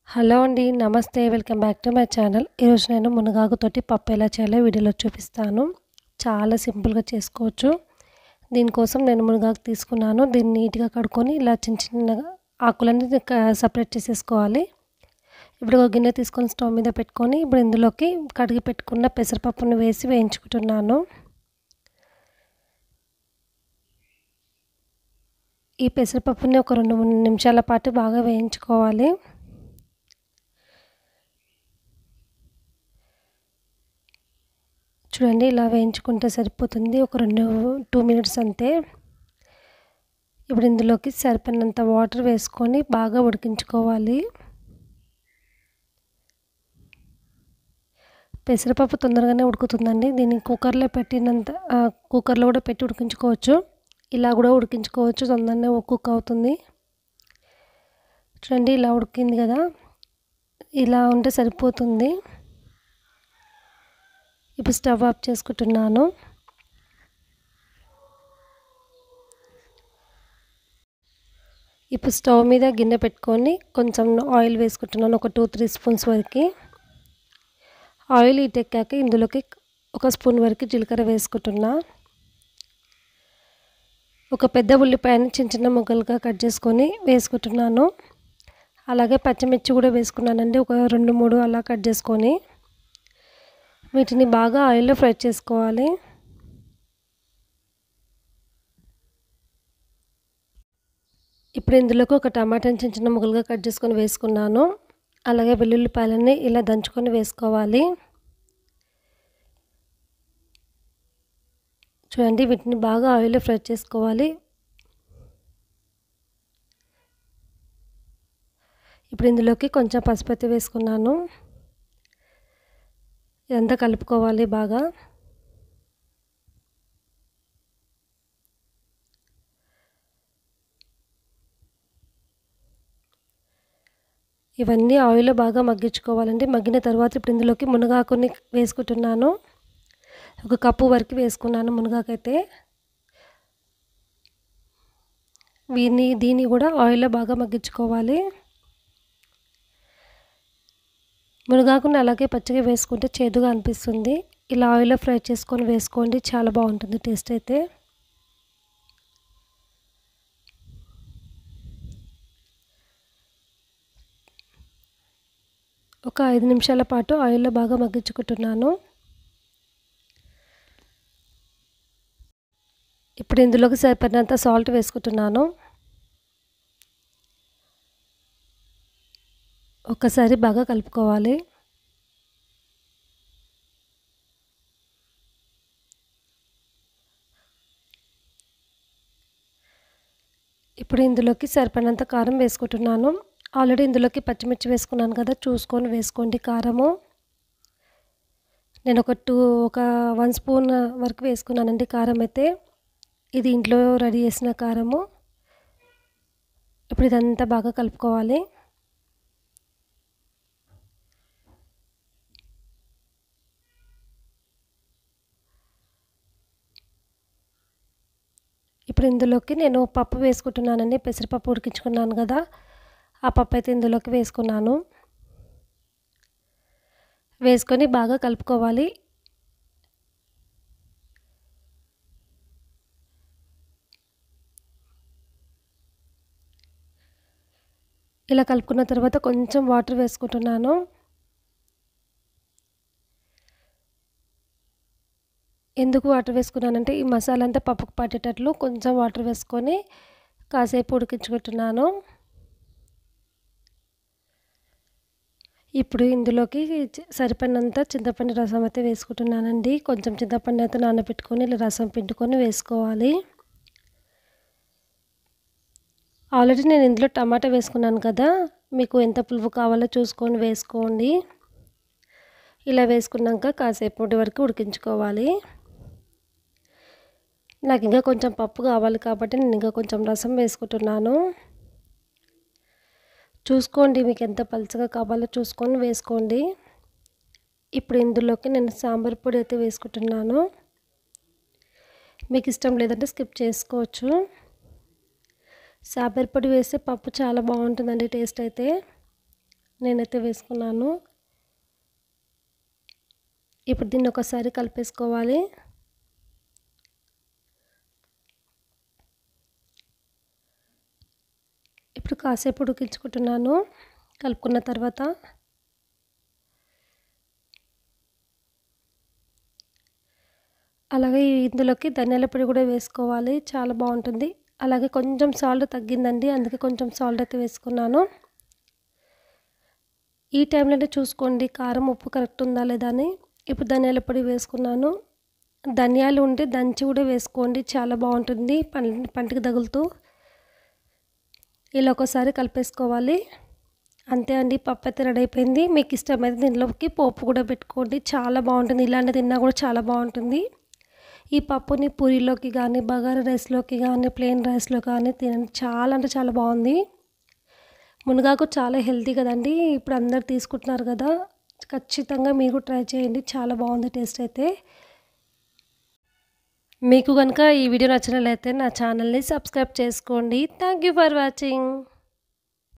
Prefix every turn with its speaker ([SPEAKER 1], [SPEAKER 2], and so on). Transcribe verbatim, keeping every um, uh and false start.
[SPEAKER 1] Hello అండి. నమస్తే. Welcome back to my channel. ఈరోజు నేను మునగాకుతోటి పప్పు ఎలా చేయాలో వీడియోలో చూపిస్తాను. చాలా సింపుల్‌గా చేసుకోవచ్చు. దీనికోసం నేను మునగాకు తీసుకున్నాను. దీన్ని నీట్‌గా కడుక్కొని ఇలా చిన్న చిన్నగా ఆకులన్నీ క సెపరేట్ చేసేసుకోవాలి. ఇప్పుడు ఒక గిన్నె తీసుకొని స్టవ్ మీద పెట్టుకొని ఇప్పుడు ఇందులోకి కడిగి పెట్టుకున్న పెసరపప్పును వేసి వేయించుకుంటున్నాను. ఈ పెసరపప్పుని ఒక రెండు, మూడు నిమిషాల పాటు బాగా వేయించుకోవాలి. చూడండి, ఇలా వేయించుకుంటే సరిపోతుంది. ఒక రెండు టూ మినిట్స్ అంతే. ఇప్పుడు ఇందులోకి సరిపడినంత వాటర్ వేసుకొని బాగా ఉడికించుకోవాలి. పెసరపప్పు తొందరగానే ఉడుకుతుందండి. దీన్ని కుక్కర్లో పెట్టినంత కుక్కర్లో కూడా పెట్టి ఉడికించుకోవచ్చు. ఇలా కూడా ఉడికించుకోవచ్చు, తొందరనే కుక్ అవుతుంది. చూడండి, ఇలా ఉడికింది కదా, ఇలా ఉంటే సరిపోతుంది. ఇప్పుడు స్టవ్ ఆఫ్ చేసుకుంటున్నాను. ఇప్పుడు స్టవ్ మీద గిన్నె పెట్టుకొని కొంచెం ఆయిల్ వేసుకుంటున్నాను, ఒక టూ త్రీ స్పూన్స్ వరకు. ఆయిల్ ఇటెక్కాక ఇందులోకి ఒక స్పూన్ వరకు జీలకర్ర వేసుకుంటున్నా. ఒక పెద్ద ఉల్లిపాయని చిన్న చిన్న ముక్కలుగా కట్ చేసుకొని వేసుకుంటున్నాను. అలాగే పచ్చిమిర్చి కూడా వేసుకున్నానండి, ఒక రెండు మూడు అలా కట్ చేసుకొని. వీటిని బాగా ఆయిల్లో ఫ్రై చేసుకోవాలి. ఇప్పుడు ఇందులోకి ఒక టమాటాని చిన్న చిన్న ముక్కలుగా కట్ చేసుకొని వేసుకున్నాను. అలాగే వెల్లుల్లిపాయలని ఇలా దంచుకొని వేసుకోవాలి. చూడండి, వీటిని బాగా ఆయిల్లో ఫ్రై చేసుకోవాలి. ఇప్పుడు ఇందులోకి కొంచెం పసుపు అయితే వేసుకున్నాను. ఇదంతా కలుపుకోవాలి బాగా. ఇవన్నీ ఆయిల్లో బాగా మగ్గించుకోవాలండి. మగ్గిన తర్వాత ఇప్పుడు ఇందులోకి మునగాకుని వేసుకుంటున్నాను. ఒక కప్పు వరకు వేసుకున్నాను మునగాకైతే. వీని దీన్ని కూడా ఆయిల్లో బాగా మగ్గించుకోవాలి. మునగాకుని అలాగే పచ్చిగా వేసుకుంటే చేదుగా అనిపిస్తుంది. ఇలా ఆయిల్లో ఫ్రై చేసుకొని వేసుకోండి, చాలా బాగుంటుంది టేస్ట్ అయితే. ఒక ఐదు నిమిషాల పాటు ఆయిల్లో బాగా మగ్గించుకుంటున్నాను. ఇప్పుడు ఇందులోకి సరిపడినంత సాల్ట్ వేసుకుంటున్నాను. ఒక్కసారి బాగా కలుపుకోవాలి. ఇప్పుడు ఇందులోకి సరిపడినంత కారం వేసుకుంటున్నాను. ఆల్రెడీ ఇందులోకి పచ్చిమిర్చి వేసుకున్నాను కదా, చూసుకొని వేసుకోండి కారము. నేను ఒక టూ ఒక వన్ స్పూన్ వరకు వేసుకున్నానండి కారం అయితే. ఇది ఇంట్లో రెడీ చేసిన కారము. ఇప్పుడు ఇదంతా బాగా కలుపుకోవాలి. ఇప్పుడు ఇందులోకి నేను పప్పు వేసుకుంటున్నానండి. పెసరపప్పు ఉడికించుకున్నాను కదా, ఆ పప్పు అయితే ఇందులోకి వేసుకున్నాను. వేసుకొని బాగా కలుపుకోవాలి. ఇలా కలుపుకున్న తర్వాత కొంచెం వాటర్ వేసుకుంటున్నాను. ఎందుకు వాటర్ వేసుకున్నానంటే ఈ మసాలా అంతా పప్పుకు పట్టేటట్లు కొంచెం వాటర్ వేసుకొని కాసేపు ఉడికించుకుంటున్నాను. ఇప్పుడు ఇందులోకి సరిపడినంత చింతపండు రసం అయితే వేసుకుంటున్నానండి. కొంచెం చింతపండు అయితే నానబెట్టుకొని ఇలా రసం పిండుకొని వేసుకోవాలి. ఆల్రెడీ నేను ఇందులో టమాటా వేసుకున్నాను కదా, మీకు ఎంత పులుపు కావాలో చూసుకొని వేసుకోండి. ఇలా వేసుకున్నాక కాసేపటి వరకు ఉడికించుకోవాలి. నాకు ఇంకా కొంచెం పప్పు కావాలి కాబట్టి నేను ఇంకా కొంచెం రసం వేసుకుంటున్నాను. చూసుకోండి, మీకు ఎంత పలుచగా కావాలో చూసుకొని వేసుకోండి. ఇప్పుడు ఇందులోకి నేను సాంబార్ పొడి అయితే వేసుకుంటున్నాను. మీకు ఇష్టం లేదంటే స్కిప్ చేసుకోవచ్చు. సాంబార్ పొడి వేస్తే పప్పు చాలా బాగుంటుందండి టేస్ట్ అయితే. నేనైతే వేసుకున్నాను. ఇప్పుడు దీన్ని ఒకసారి కలిపేసుకోవాలి. ఇప్పుడు కాసేపు ఉడికించుకుంటున్నాను కలుపుకున్న తర్వాత. అలాగే ఇందులోకి ధనియాల పొడి కూడా వేసుకోవాలి, చాలా బాగుంటుంది. అలాగే కొంచెం సాల్ట్ తగ్గిందండి, అందుకే కొంచెం సాల్ట్ అయితే వేసుకున్నాను. ఈ టైంలోనే చూసుకోండి కారం ఉప్పు కరెక్ట్ ఉందా లేదా అని. ఇప్పుడు ధనియాల పొడి వేసుకున్నాను. ధనియాలు ఉంటే దంచి కూడా వేసుకోండి, చాలా బాగుంటుంది పం పంటికి తగులుతూ. ఇలా ఒకసారి కలిపేసుకోవాలి. అంతే అండి, పప్పు అయితే రెడీ అయిపోయింది. మీకు ఇష్టమైతే దీనిలోకి పోపు కూడా పెట్టుకోండి, చాలా బాగుంటుంది. ఇలాంటి తిన్నా కూడా చాలా బాగుంటుంది. ఈ పప్పుని పూరీలోకి కానీ, బగారా రైస్లోకి కానీ, ప్లెయిన్ రైస్లో కానీ తినండి, చాలా అంటే చాలా బాగుంది. మునగాకు చాలా హెల్తీ కదండి, ఇప్పుడు అందరు తీసుకుంటున్నారు కదా, ఖచ్చితంగా మీరు ట్రై చేయండి, చాలా బాగుంది టేస్ట్ అయితే. మీకు కనుక ఈ వీడియో నచ్చినట్లయితే నా ఛానల్ని సబ్స్క్రైబ్ చేసుకోండి. Thank you for watching.